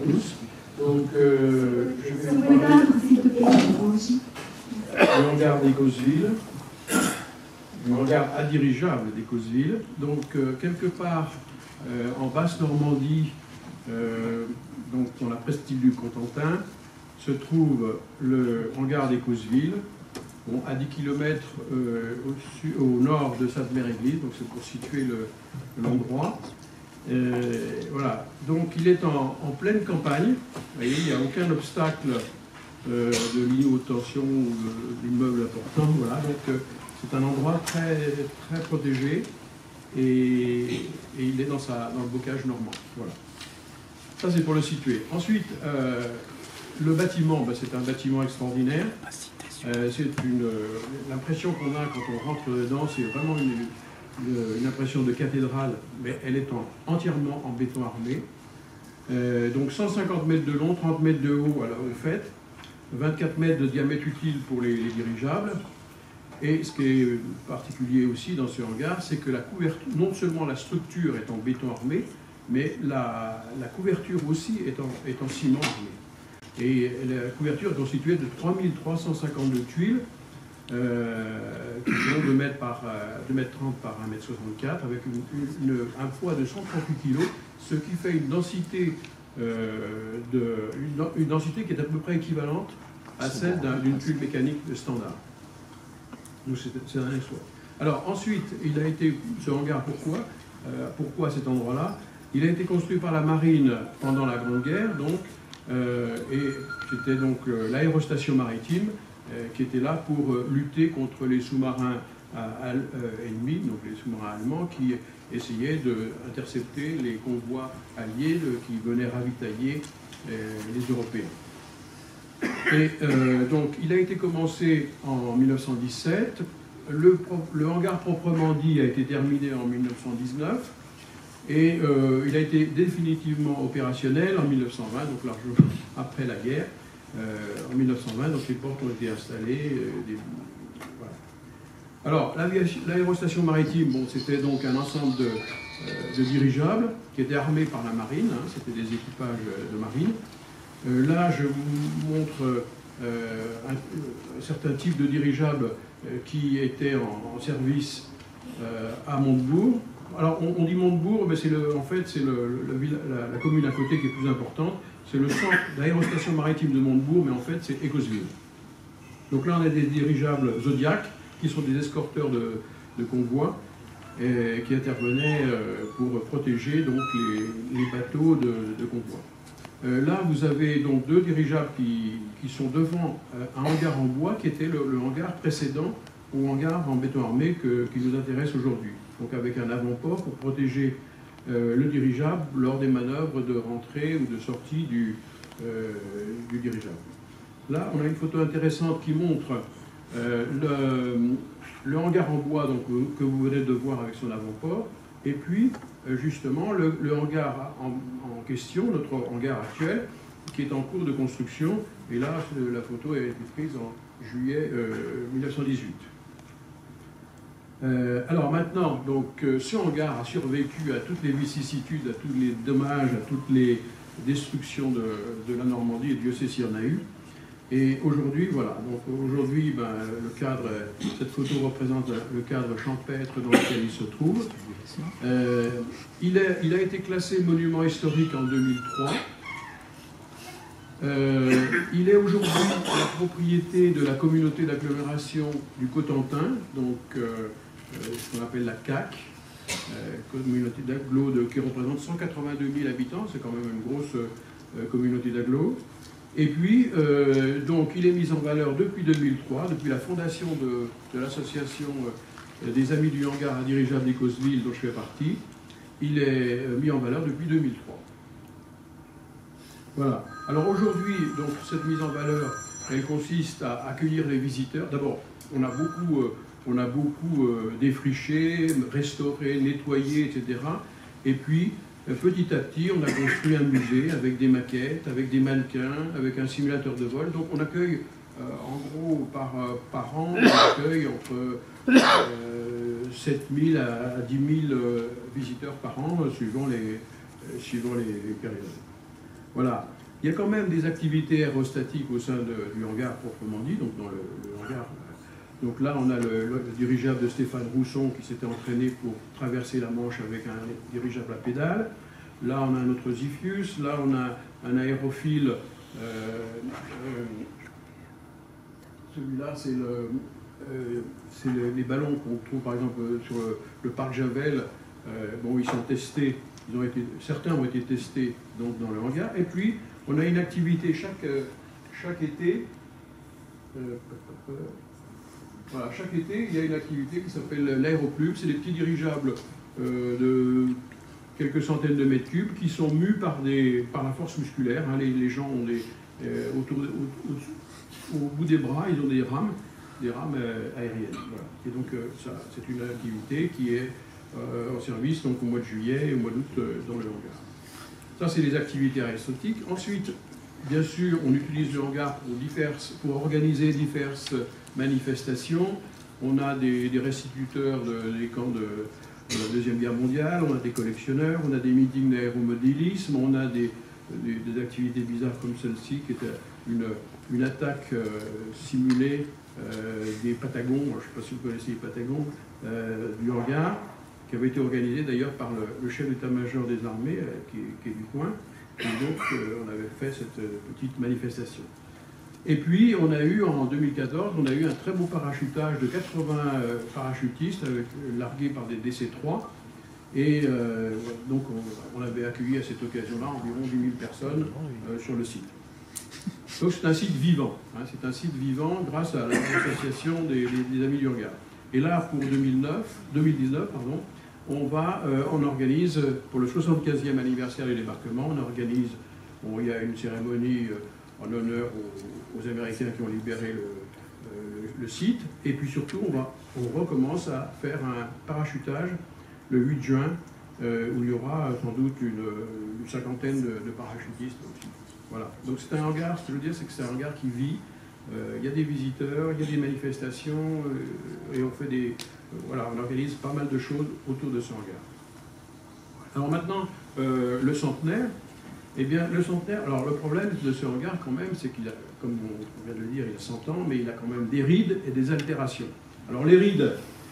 tous. Donc, je vais vous Vous parler s'il te plaît, du hangar d'Écosville, du hangar à dirigeable d'Écosville. Donc, quelque part en Basse-Normandie, donc dans la presqu'île du Cotentin, se trouve le hangar d'Écosville, bon, à 10 km au nord de Sainte-Mère-Église, donc c'est pour situer l'endroit. Voilà, donc il est en pleine campagne. Vous voyez, il n'y a aucun obstacle de ligne haute tension ou d'immeuble important. Voilà, donc c'est un endroit très, très protégé et il est dans le bocage normand. Voilà. Ça, c'est pour le situer. Ensuite, le bâtiment, ben, c'est un bâtiment extraordinaire. C'est l'impression qu'on a quand on rentre dedans, c'est vraiment une impression de cathédrale, mais elle est entièrement en béton armé. Donc 150 mètres de long, 30 mètres de haut au fait, 24 mètres de diamètre utile pour les dirigeables. Et ce qui est particulier aussi dans ce hangar, c'est que la couverture, non seulement la structure est en béton armé, mais la couverture aussi est en ciment armé. Et la couverture est constituée de 3352 tuiles qui font 2 mètres 30 par 1 mètre 64 avec un poids de 138 kg, ce qui fait une densité, une densité qui est à peu près équivalente à celle d'une tuile mécanique standard. Donc c'est un exploit. Alors ensuite, il a été, ce hangar, pourquoi cet endroit-là? Il a été construit par la marine pendant la Grande Guerre, donc, et c'était donc l'aérostation maritime qui était là pour lutter contre les sous-marins ennemis, donc les sous-marins allemands qui essayaient d'intercepter les convois alliés qui venaient ravitailler les Européens. Et donc il a été commencé en 1917, le hangar proprement dit a été terminé en 1919, et il a été définitivement opérationnel en 1920, donc largement après la guerre. En 1920, donc les portes ont été installées. Voilà. Alors, l'aérostation maritime, bon, c'était donc un ensemble de dirigeables qui étaient armés par la marine, hein, c'était des équipages de marine. Là, je vous montre un certain type de dirigeables qui étaient en service à Montebourg. Alors, on dit Montebourg, mais en fait, c'est la commune à côté qui est plus importante. C'est le centre d'aérostation maritime de Montebourg, mais en fait, c'est Écosville. Donc là, on a des dirigeables Zodiac, qui sont des escorteurs de convois, et qui intervenaient pour protéger donc, les bateaux de convoi. Là, vous avez donc 2 dirigeables qui sont devant un hangar en bois, qui était le hangar précédent au hangar en béton armé qui nous intéresse aujourd'hui. Donc avec un avant-port pour protéger le dirigeable lors des manœuvres de rentrée ou de sortie du dirigeable. Là, on a une photo intéressante qui montre le hangar en bois donc, que vous venez de voir avec son avant-port, et puis justement le hangar en question, notre hangar actuel, qui est en cours de construction, et là, la photo a été prise en juillet 1918. Alors maintenant, donc, ce hangar a survécu à toutes les vicissitudes, à tous les dommages, à toutes les destructions de la Normandie, et Dieu sait s'il y en a eu. Et aujourd'hui, voilà, donc aujourd'hui, ben, le cadre, cette photo représente le cadre champêtre dans lequel il se trouve. Il a été classé monument historique en 2003. Il est aujourd'hui la propriété de la communauté d'agglomération du Cotentin, donc ce qu'on appelle la CAC, communauté d'agglo qui représente 182 000 habitants, c'est quand même une grosse communauté d'agglo. Et puis, donc, il est mis en valeur depuis 2003, depuis la fondation de l'association des Amis du Hangar à dirigeable d'Écosville, dont je fais partie. Il est mis en valeur depuis 2003. Voilà. Alors aujourd'hui, donc, cette mise en valeur, elle consiste à accueillir les visiteurs. D'abord, on a beaucoup défriché, restauré, nettoyé, etc. Et puis, petit à petit, on a construit un musée avec des maquettes, avec des mannequins, avec un simulateur de vol. Donc on accueille, en gros, par an, on accueille entre 7 000 à 10 000 visiteurs par an, suivant les périodes. Voilà. Il y a quand même des activités aérostatiques au sein du hangar proprement dit, donc dans le hangar. Donc là, on a le dirigeable de Stéphane Rousson qui s'était entraîné pour traverser la Manche avec un dirigeable à pédale. Là, on a un autre Ziphius. Là, on a un aérophile. Celui-là, c'est les ballons qu'on trouve par exemple sur le parc Javel. Bon, ils sont testés. Certains ont été testés donc, dans le hangar. Et puis, on a une activité chaque été. Voilà, chaque été, il y a une activité qui s'appelle l'aéroplume. C'est des petits dirigeables de quelques centaines de mètres cubes qui sont mus par la force musculaire. Hein. Les gens ont au bout des bras, ils ont des rames aériennes. Voilà. Et donc, c'est une activité qui est en service donc, au mois de juillet et au mois d'août dans le hangar. Ça, c'est les activités aéronautiques. Ensuite, bien sûr, on utilise le hangar pour organiser diverses manifestations. On a des restituteurs des camps de la Deuxième Guerre mondiale, on a des collectionneurs, on a des meetings d'aéromodélisme, on a des activités bizarres comme celle-ci, qui est une attaque simulée des Patagons, je ne sais pas si vous connaissez les Patagons, du hangar, qui avait été organisée d'ailleurs par le chef d'état-major des armées, qui est du coin. Et donc, on avait fait cette petite manifestation. Et puis, on a eu, en 2014, on a eu un très beau parachutage de 80 parachutistes largués par des DC-3. Et donc, on avait accueilli à cette occasion-là environ 10 000 personnes sur le site. Donc, c'est un site vivant. Hein, c'est un site vivant grâce à l'association des Amis du Hangar. Et là, pour 2019, on organise, pour le 75e anniversaire du débarquement, il y a une cérémonie en honneur aux Américains qui ont libéré le site. Et puis surtout, on recommence à faire un parachutage le 8 juin, où il y aura sans doute une cinquantaine de parachutistes aussi. Voilà. Donc c'est un hangar, ce que je veux dire, c'est que c'est un hangar qui vit. Il y a des visiteurs, il y a des manifestations, et on fait on organise pas mal de choses autour de ce hangar. Alors maintenant, le centenaire. Eh bien, le centenaire, alors le problème de ce hangar quand même, c'est qu'il a, comme on vient de le dire, il y a 100 ans, mais il a quand même des rides et des altérations. Alors les rides,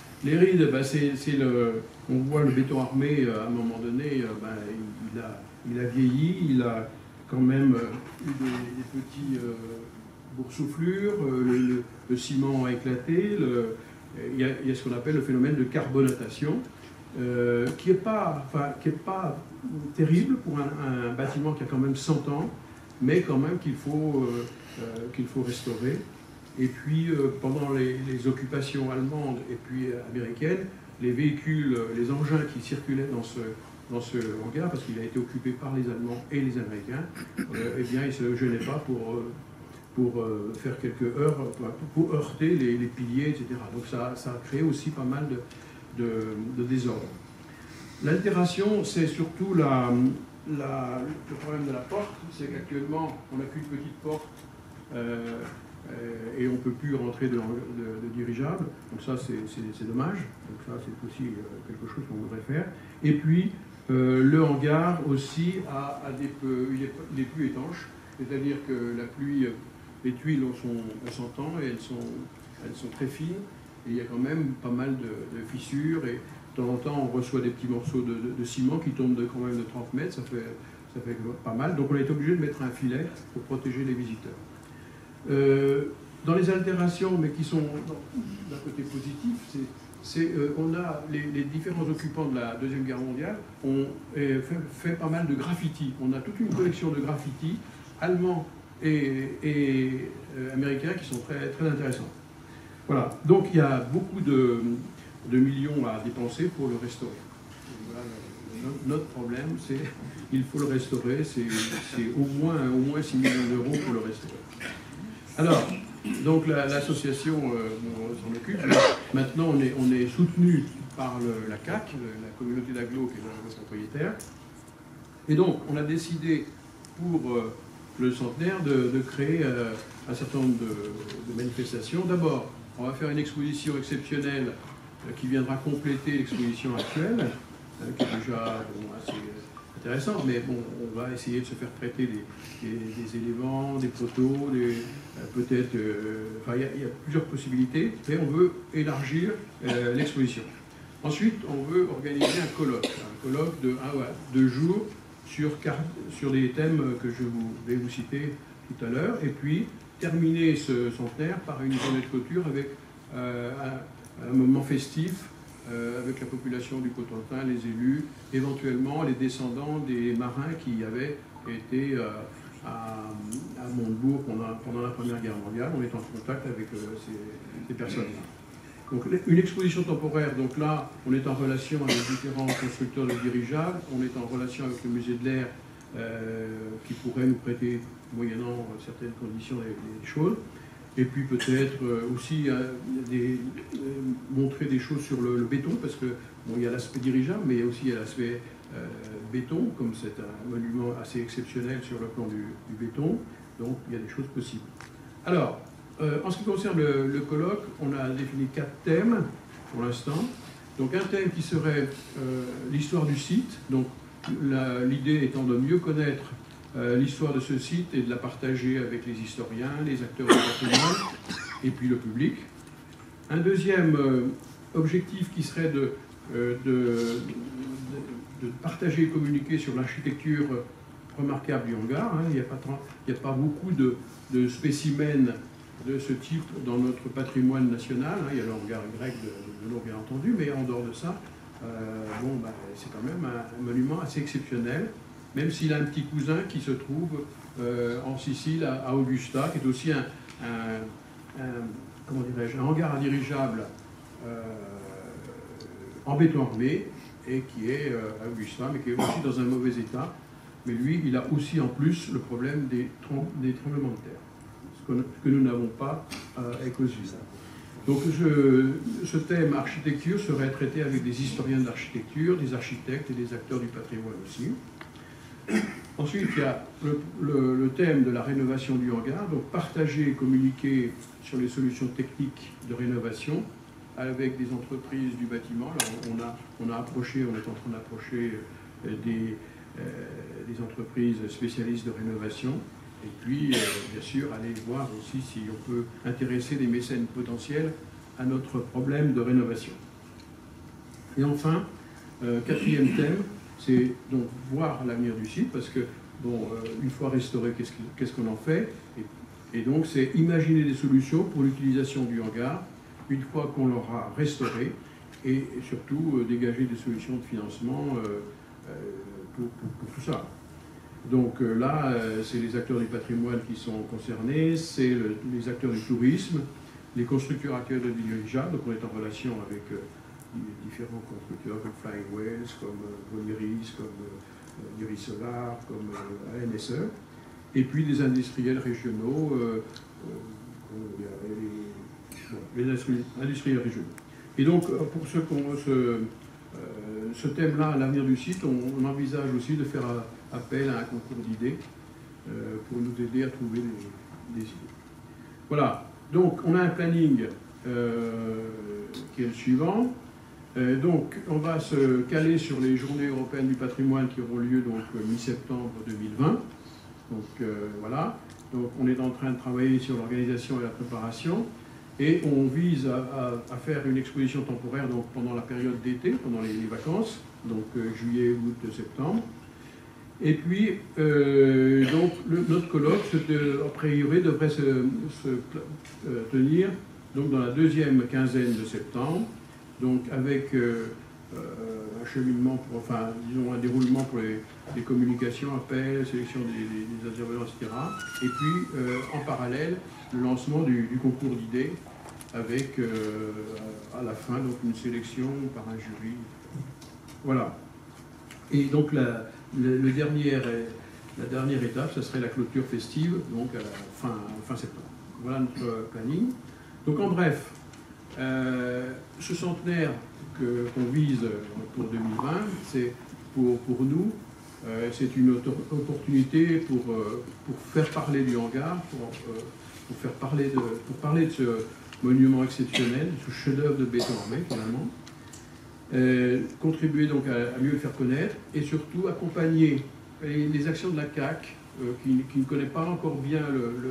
on voit le béton armé à un moment donné, il a vieilli, il a quand même eu des petits boursouflures, le ciment a éclaté, il y a ce qu'on appelle le phénomène de carbonatation, qui n'est pas terrible pour un bâtiment qui a quand même 100 ans, mais quand même qu'il faut restaurer. Et puis, pendant les occupations allemandes et puis américaines, les véhicules, les engins qui circulaient dans ce hangar, parce qu'il a été occupé par les Allemands et les Américains, eh bien, ils ne se gênaient pas pour faire quelques heures, pour heurter les piliers, etc. Donc ça a créé aussi pas mal de désordre. L'altération, c'est surtout le problème de la porte, c'est qu'actuellement, on n'a qu'une petite porte et on ne peut plus rentrer de dirigeable. Donc ça, c'est dommage. Donc ça, c'est aussi quelque chose qu'on voudrait faire. Et puis, le hangar aussi il est plus étanche, c'est-à-dire que la pluie, les tuiles ont 100 ans et elles sont très fines. Et il y a quand même pas mal de fissures. Et de temps en temps, on reçoit des petits morceaux de ciment qui tombent quand même de 30 mètres. Ça fait pas mal. Donc on est obligé de mettre un filet pour protéger les visiteurs. Dans les altérations, mais qui sont d'un côté positif, on a les différents occupants de la Deuxième Guerre mondiale ont fait pas mal de graffitis. On a toute une collection de graffitis allemands et américains qui sont très, très intéressants. Voilà, donc il y a beaucoup de millions à dépenser pour le restaurer. Voilà, notre problème, c'est qu'il faut le restaurer, c'est au moins 6 millions d'euros pour le restaurer. Alors, donc l'association s'en occupe. Maintenant, on est soutenu par la CAC, la communauté d'agglo, qui est le propriétaire. Et donc, on a décidé pour le centenaire de créer un certain nombre de manifestations. D'abord, on va faire une exposition exceptionnelle qui viendra compléter l'exposition actuelle, qui est déjà intéressant, mais bon, on va essayer de se faire traiter des éléments, des poteaux, peut-être... enfin, il y a plusieurs possibilités, mais on veut élargir l'exposition. Ensuite, on veut organiser un colloque de 1 à 2 jours sur des thèmes que je vais vous citer tout à l'heure, et puis terminer ce centenaire par une journée de clôture avec un moment festif avec la population du Cotentin, les élus, éventuellement les descendants des marins qui avaient été à Montebourg pendant la Première Guerre mondiale. On est en contact avec ces personnes-là. Donc une exposition temporaire, donc là on est en relation avec différents constructeurs de dirigeables, on est en relation avec le musée de l'air qui pourrait nous prêter, moyennant certaines conditions, des choses. Et puis peut-être aussi montrer des choses sur le béton, parce que bon, il y a l'aspect dirigeable, mais aussi il y a l'aspect béton, comme c'est un monument assez exceptionnel sur le plan du béton, donc il y a des choses possibles. Alors, en ce qui concerne le colloque, on a défini 4 thèmes pour l'instant. Donc un thème qui serait l'histoire du site, donc l'idée étant de mieux connaître l'histoire de ce site et de la partager avec les historiens, les acteurs du patrimoine et puis le public. Un deuxième objectif qui serait de partager et communiquer sur l'architecture remarquable du hangar. Il n'y a pas beaucoup de spécimens de ce type dans notre patrimoine national. Il y a le hangar grec de l'eau, bien entendu, mais en dehors de ça, c'est quand même un monument assez exceptionnel, même s'il a un petit cousin qui se trouve en Sicile, à Augusta, qui est aussi comment dirais-je, un hangar à dirigeable en béton armé, et qui est à Augusta, mais qui est aussi dans un mauvais état. Mais lui, il a aussi en plus le problème des tremblements de terre, ce que nous n'avons pas avec Osiris. Donc ce thème architecture serait traité avec des historiens d'architecture, des architectes et des acteurs du patrimoine aussi. Ensuite, il y a le thème de la rénovation du hangar, donc partager et communiquer sur les solutions techniques de rénovation avec des entreprises du bâtiment. Alors, on est en train d'approcher des entreprises spécialistes de rénovation, et puis bien sûr aller voir aussi si on peut intéresser des mécènes potentiels à notre problème de rénovation. Et enfin, 4e thème, c'est donc voir l'avenir du site, parce que bon, une fois restauré, qu'est-ce qu'on en fait, et donc c'est imaginer des solutions pour l'utilisation du hangar une fois qu'on l'aura restauré, et surtout dégager des solutions de financement pour tout ça. Donc là, c'est les acteurs du patrimoine qui sont concernés, c'est les acteurs du tourisme, les constructeurs actuels de dirigeables, donc on est en relation avec différents constructeurs comme Flying Whales, comme Voliris, comme Iris Solar, comme ANSE, et puis des industriels régionaux, les industriels régionaux. Et donc, pour ce thème-là, l'avenir du site, on envisage aussi de faire appel à un concours d'idées pour nous aider à trouver des idées. Voilà, donc on a un planning qui est le suivant. Donc, on va se caler sur les Journées européennes du patrimoine qui auront lieu donc mi-septembre 2020. Donc voilà, donc on est en train de travailler sur l'organisation et la préparation, et on vise à faire une exposition temporaire donc pendant la période d'été, pendant les vacances, donc juillet, août, septembre. Et puis donc notre colloque, a priori, devrait se tenir donc dans la 2e quinzaine de septembre. Donc avec un cheminement, disons un déroulement pour les communications, appels, sélection des intervenants, etc. Et puis en parallèle, le lancement du concours d'idées avec à la fin donc une sélection par un jury. Voilà. Et donc la dernière étape, ce serait la clôture festive, donc à la fin septembre. Voilà notre planning. Donc en bref, ce centenaire qu'on vise pour 2020, c'est pour nous, c'est une opportunité pour faire parler du hangar, pour parler de ce monument exceptionnel, ce chef-d'œuvre de béton armé finalement, contribuer donc à mieux le faire connaître et surtout accompagner les actions de la CAC qui ne connaît pas encore bien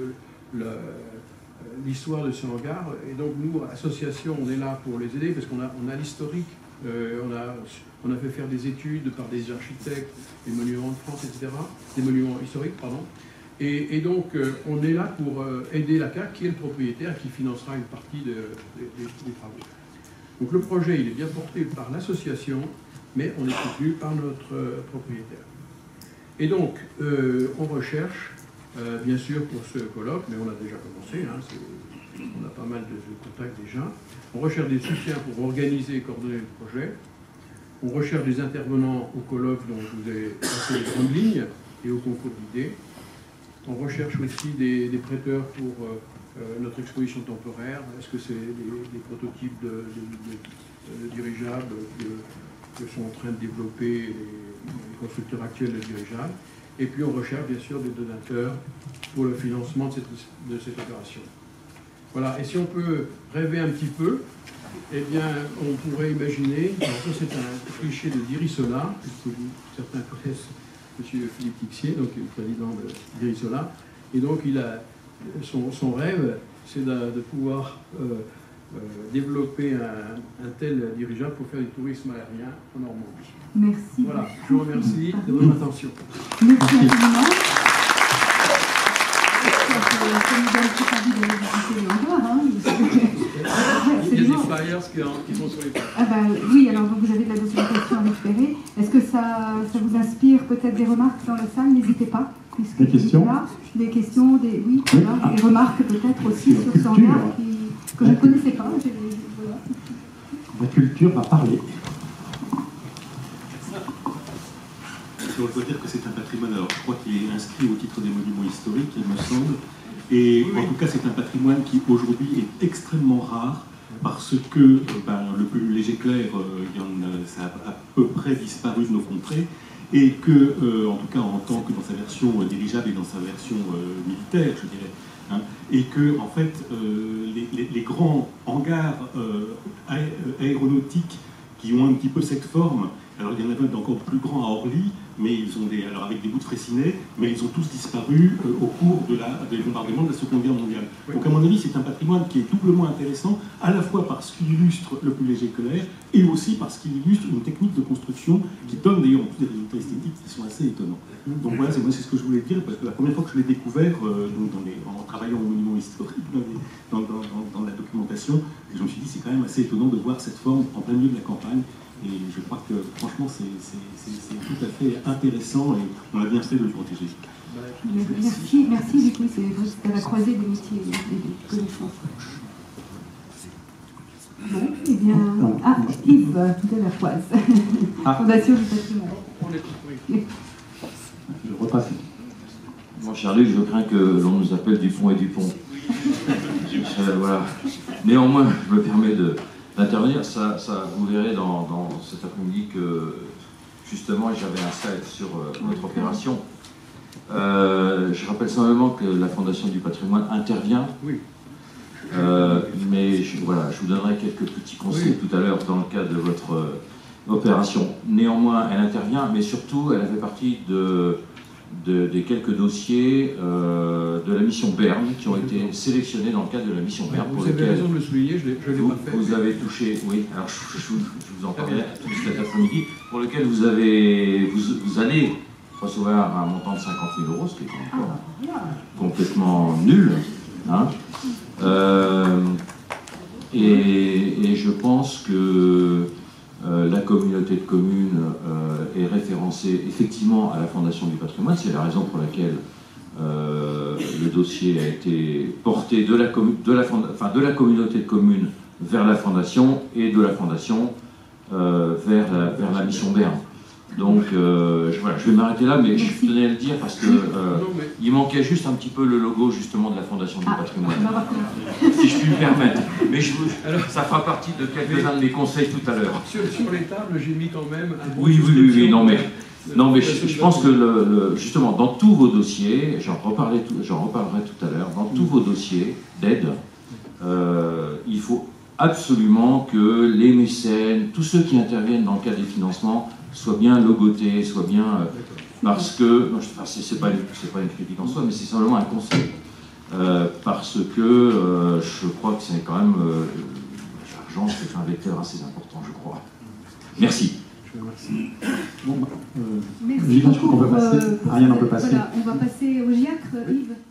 l'histoire de ce hangar. Et donc nous, association, on est là pour les aider parce qu'on a l'historique, on a fait faire des études par des architectes, des monuments de France, etc., des monuments historiques, pardon. Et donc on est là pour aider la CAC qui est le propriétaire qui financera une partie des travaux. Donc le projet, il est bien porté par l'association, mais on est soutenu par notre propriétaire. Et donc, on recherche, bien sûr pour ce colloque, mais on a déjà commencé, hein, on a pas mal de contacts déjà, on recherche des soutiens pour organiser et coordonner le projet, on recherche des intervenants au colloque dont vous avez passé les grandes lignes et au concours d'idées, on recherche aussi des prêteurs pour notre exposition temporaire. Est-ce que c'est des prototypes de dirigeables que sont en train de développer les constructeurs actuels de dirigeables? Et puis on recherche bien sûr des donateurs pour le financement de cette opération. Voilà, et si on peut rêver un petit peu, eh bien on pourrait imaginer, alors ça c'est un cliché de Dirisola, puisque certains connaissent M. Philippe Tixier, donc le président d'Irisola, et donc il a son rêve, c'est de pouvoir développer un tel dirigeable pour faire du tourisme aérien en Normandie. Merci. Voilà, je vous remercie de votre attention. Merci infiniment. Il y a des flyers qui sont sur les pages. Ah bah, oui, alors donc vous avez de la documentation à récupérer. Est-ce que ça vous inspire peut-être des remarques dans la salle? N'hésitez pas. Des questions? Des questions, oui, voilà, des remarques peut-être aussi sur ce hangar que je ne connaissais pas. Voilà. La culture va parler. On peut dire que c'est un patrimoine, alors je crois qu'il est inscrit au titre des monuments historiques, il me semble, et en tout cas c'est un patrimoine qui aujourd'hui est extrêmement rare parce que le plus léger clair, ça a à peu près disparu de nos contrées, et que, en tout cas en tant que dans sa version dirigeable et dans sa version militaire, je dirais, hein, et que en fait les grands hangars aéronautiques qui ont un petit peu cette forme, alors il y en avait d'encore plus grands à Orly, mais ils ont alors avec des bouts de Fraissinet, mais ils ont tous disparu au cours des bombardements de la Seconde Guerre mondiale. Oui. Donc à mon avis, c'est un patrimoine qui est doublement intéressant, à la fois parce qu'il illustre le plus léger que l'air, et aussi parce qu'il illustre une technique de construction qui donne d'ailleurs en plus des résultats esthétiques qui sont assez étonnants. Donc voilà, c'est ce que je voulais dire, parce que la première fois que je l'ai découvert, en travaillant au monument historique, dans la documentation, je me suis dit c'est quand même assez étonnant de voir cette forme en plein milieu de la campagne. Et je crois que franchement c'est tout à fait intéressant et on a bien fait de le protéger. Merci du coup, c'est à la croisée des métiers et des connaissances. Bon, eh bien... Ah, Yves, tout à la Foise. Fondation du patrimoine. Je repasse. Mon cher Luc, je crains que l'on nous appelle Dupont et Dupont. Voilà. Néanmoins, je me permets d'intervenir. Vous verrez dans cet après-midi que, justement, j'avais un slide sur notre opération. Je rappelle simplement que la Fondation du patrimoine intervient. Oui. Mais je vous donnerai quelques petits conseils tout à l'heure dans le cadre de votre opération. Néanmoins, elle intervient, mais surtout, elle a fait partie des quelques dossiers de la mission Berne qui ont été sélectionnés dans le cadre de la mission Berne. Vous avez raison de le souligner, je l'ai pas fait. Vous avez touché, oui, alors je vous en parlerai tout cet après-midi, pour lequel vous allez recevoir un montant de 50 000 €, ce qui est encore complètement nul. Hein. Et je pense que la communauté de communes est référencée effectivement à la Fondation du patrimoine. C'est la raison pour laquelle le dossier a été porté de la communauté de communes vers la Fondation et de la Fondation vers la mission Berne. Donc voilà, je vais m'arrêter là, mais je tenais à le dire parce que il manquait juste un petit peu le logo justement de la Fondation du patrimoine, si je puis me permettre. Mais ça fera partie de quelques-uns de mes conseils tout à l'heure. Sur les tables, j'ai mis quand même un oui, non mais je pense que justement dans tous vos dossiers, j'en reparlerai tout à l'heure, dans tous vos dossiers d'aide, il faut absolument que les mécènes, tous ceux qui interviennent dans le cadre des financements, soient bien logotés, soient bien... parce que... c'est pas une critique en soi, mais c'est simplement un conseil. Parce que je crois que c'est quand même... l'argent, c'est un vecteur assez important, je crois. Merci. Bon, Merci je crois qu'on beaucoup peut passer. Ariane, on peut passer. Voilà, on va passer au Giacre, Yves.